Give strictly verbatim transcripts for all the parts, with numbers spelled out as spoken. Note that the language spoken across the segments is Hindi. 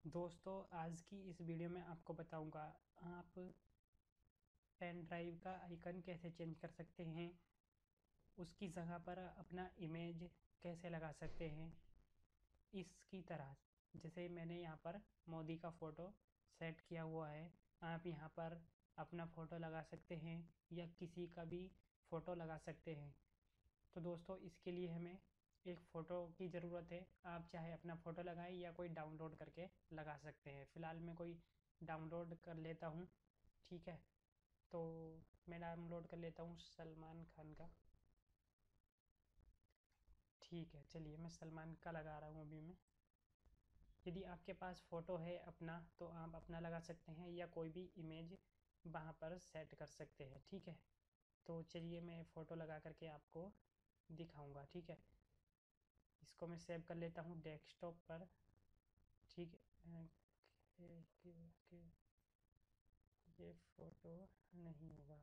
दोस्तों, आज की इस वीडियो में आपको बताऊंगा आप पेन ड्राइव का आइकन कैसे चेंज कर सकते हैं, उसकी जगह पर अपना इमेज कैसे लगा सकते हैं। इसकी तरह जैसे मैंने यहाँ पर मोदी का फ़ोटो सेट किया हुआ है, आप यहाँ पर अपना फ़ोटो लगा सकते हैं या किसी का भी फ़ोटो लगा सकते हैं। तो दोस्तों, इसके लिए हमें एक फ़ोटो की ज़रूरत है। आप चाहे अपना फ़ोटो लगाएं या कोई डाउनलोड करके लगा सकते हैं। फ़िलहाल मैं कोई डाउनलोड कर लेता हूँ। ठीक है, तो मैं डाउनलोड कर लेता हूँ सलमान खान का। ठीक है, चलिए मैं सलमान का लगा रहा हूँ अभी मैं। यदि आपके पास फ़ोटो है अपना तो आप अपना लगा सकते हैं या कोई भी इमेज वहाँ पर सेट कर सकते हैं। ठीक है, तो चलिए मैं फ़ोटो लगा करके आपको दिखाऊंगा। ठीक है, इसको मैं सेव कर लेता हूँ डेस्कटॉप पर। ठीक है, ओके, ओके, ओके, ये फ़ोटो नहीं होगा।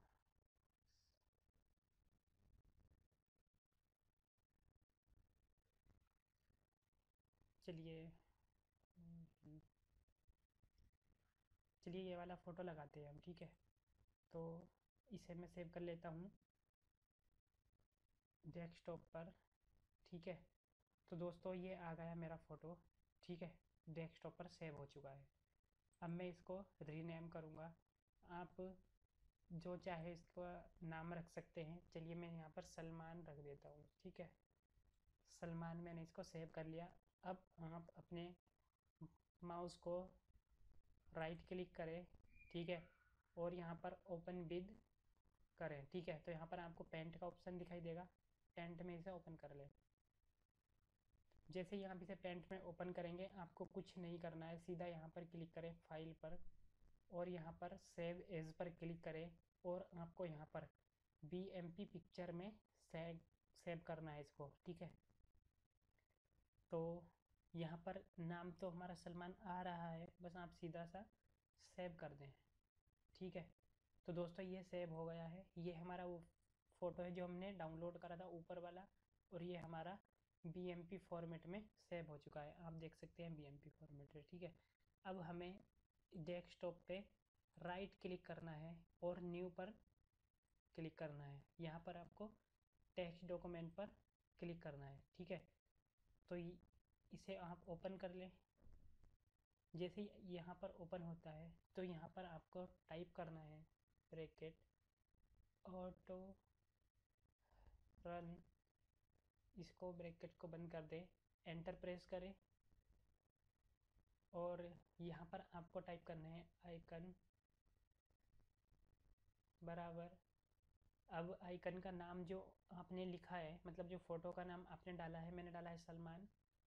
चलिए, हम्म, चलिए ये वाला फ़ोटो लगाते हैं हम। ठीक है, तो इसे मैं सेव कर लेता हूँ डेस्कटॉप पर। ठीक है, तो दोस्तों ये आ गया मेरा फ़ोटो। ठीक है, डेस्कटॉप पर सेव हो चुका है। अब मैं इसको रीनेम करूँगा। आप जो चाहे इसका नाम रख सकते हैं। चलिए मैं यहाँ पर सलमान रख देता हूँ। ठीक है, सलमान मैंने इसको सेव कर लिया। अब आप अपने माउस को राइट क्लिक करें। ठीक है, और यहाँ पर ओपन विद करें। ठीक है, तो यहाँ पर आपको पेंट का ऑप्शन दिखाई देगा, पेंट में इसे ओपन कर लें। जैसे ही आप इसे पेंट में ओपन करेंगे आपको कुछ नहीं करना है, सीधा यहाँ पर क्लिक करें फाइल पर और यहाँ पर सेव एज पर क्लिक करें और आपको यहाँ पर बी एम पी पिक्चर में सेव सेव करना है इसको। ठीक है, तो यहाँ पर नाम तो हमारा सलमान आ रहा है, बस आप सीधा सा सेव कर दें। ठीक है, तो दोस्तों ये सेव हो गया है। ये हमारा वो फ़ोटो है जो हमने डाउनलोड करा था ऊपर वाला, और ये हमारा बी एम पी फॉर्मेट में सेव हो चुका है। आप देख सकते हैं बी एम पी फॉर्मेट है। ठीक है, अब हमें डेस्कटॉप पे राइट क्लिक करना है और न्यू पर क्लिक करना है। यहाँ पर आपको टेक्स्ट डॉक्यूमेंट पर क्लिक करना है। ठीक है, तो इसे आप ओपन कर लें। जैसे ही यहाँ पर ओपन होता है तो यहाँ पर आपको टाइप करना है ब्रैकेट ऑटो रन। इसको ब्रैकेट को बंद कर दें, एंटर प्रेस करें और यहाँ पर आपको टाइप करना है आइकन बराबर। अब आइकन का नाम जो आपने लिखा है, मतलब जो फ़ोटो का नाम आपने डाला है, मैंने डाला है सलमान।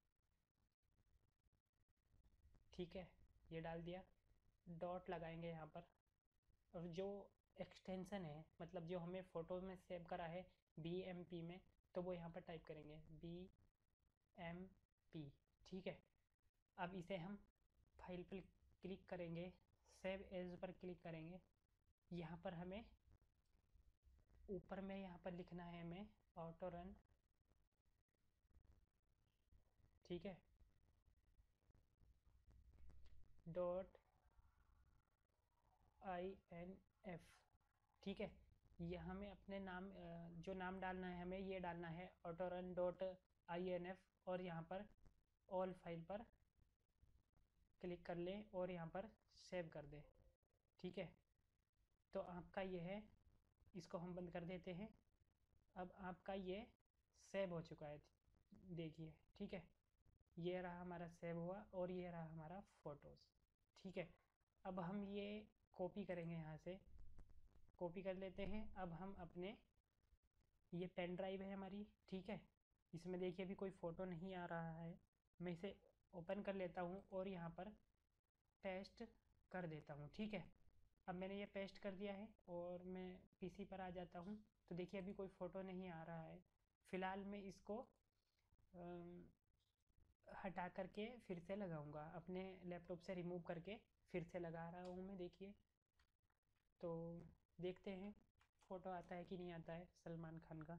ठीक है, ये डाल दिया। डॉट लगाएंगे यहाँ पर, और जो एक्सटेंशन है, मतलब जो हमें फ़ोटो में सेव करा है बी एम पी में, तो वो यहाँ पर टाइप करेंगे बी एम पी। ठीक है, अब इसे हम फाइल पर क्लिक करेंगे, सेव एज पर क्लिक करेंगे। यहाँ पर हमें ऊपर में यहाँ पर लिखना है हमें ऑटो रन। ठीक है, डॉट आई एन एफ। ठीक है, ये हमें अपने नाम जो नाम डालना है हमें ये डालना है auto run dot I N F, और यहाँ पर ऑल फाइल पर क्लिक कर लें और यहाँ पर सेव कर दें। ठीक है, तो आपका ये है, इसको हम बंद कर देते हैं। अब आपका ये सेव हो चुका है, देखिए। ठीक है, ये रहा हमारा सेव हुआ और ये रहा हमारा फ़ोटोज़। ठीक है, अब हम ये कॉपी करेंगे, यहाँ से कॉपी कर लेते हैं। अब हम अपने, ये पेन ड्राइव है हमारी। ठीक है, इसमें देखिए अभी कोई फ़ोटो नहीं आ रहा है। मैं इसे ओपन कर लेता हूँ और यहाँ पर पेस्ट कर देता हूँ। ठीक है, अब मैंने ये पेस्ट कर दिया है और मैं पीसी पर आ जाता हूँ। तो देखिए अभी कोई फ़ोटो नहीं आ रहा है। फ़िलहाल मैं इसको अम, हटा करके फिर से लगाऊंगा, अपने लैपटॉप से रिमूव करके फिर से लगा रहा हूँ मैं। देखिए, तो देखते हैं फ़ोटो आता है कि नहीं आता है सलमान खान का।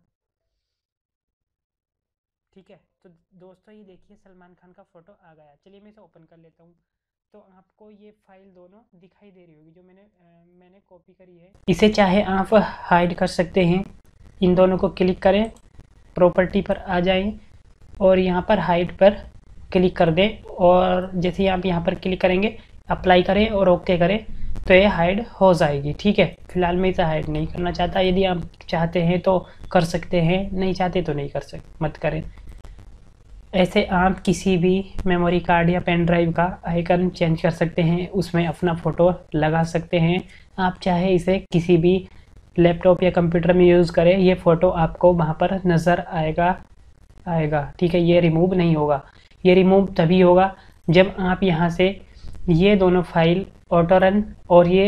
ठीक है, तो दोस्तों ये देखिए सलमान खान का फ़ोटो आ गया। चलिए मैं इसे ओपन कर लेता हूँ। तो आपको ये फाइल दोनों दिखाई दे रही होगी जो मैंने आ, मैंने कॉपी करी है। इसे चाहे आप हाइड कर सकते हैं, इन दोनों को क्लिक करें, प्रॉपर्टी पर आ जाएं और यहाँ पर हाइड पर क्लिक कर दें, और जैसे ही आप यहाँ पर क्लिक करेंगे, अप्लाई करें और ओके करें तो ये हाइड हो जाएगी। ठीक है, फिलहाल मैं इसे हाइड नहीं करना चाहता, यदि आप चाहते हैं तो कर सकते हैं, नहीं चाहते तो नहीं कर सक मत करें। ऐसे आप किसी भी मेमोरी कार्ड या पेन ड्राइव का आइकन चेंज कर सकते हैं, उसमें अपना फ़ोटो लगा सकते हैं। आप चाहे इसे किसी भी लैपटॉप या कंप्यूटर में यूज़ करें, ये फ़ोटो आपको वहाँ पर नज़र आएगा आएगा ठीक है, ये रिमूव नहीं होगा। ये रिमूव तभी होगा जब आप यहाँ से ये दोनों फाइल ऑटोरन और ये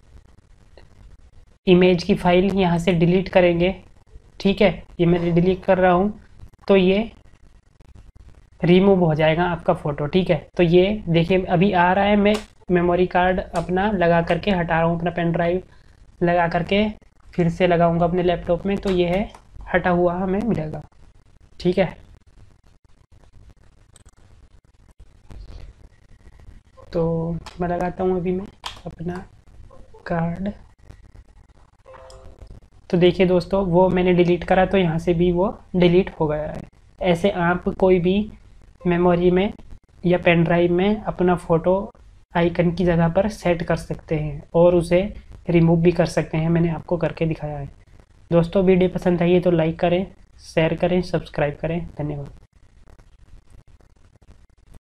इमेज की फाइल यहाँ से डिलीट करेंगे। ठीक है, ये मैं डिलीट कर रहा हूँ तो ये रिमूव हो जाएगा आपका फ़ोटो। ठीक है, तो ये देखिए अभी आ रहा है, मैं मेमोरी कार्ड अपना लगा करके हटा रहा हूँ, अपना पेन ड्राइव लगा करके फिर से लगाऊंगा अपने लैपटॉप में, तो ये है हटा हुआ हमें मिलेगा। ठीक है, तो मैं लगाता हूँ अभी मैं अपना कार्ड। तो देखिए दोस्तों, वो मैंने डिलीट करा तो यहाँ से भी वो डिलीट हो गया है। ऐसे आप कोई भी मेमोरी में या पेन ड्राइव में अपना फ़ोटो आइकन की जगह पर सेट कर सकते हैं और उसे रिमूव भी कर सकते हैं, मैंने आपको करके दिखाया है। दोस्तों वीडियो पसंद आई है तो लाइक करें, शेयर करें, सब्सक्राइब करें। धन्यवाद।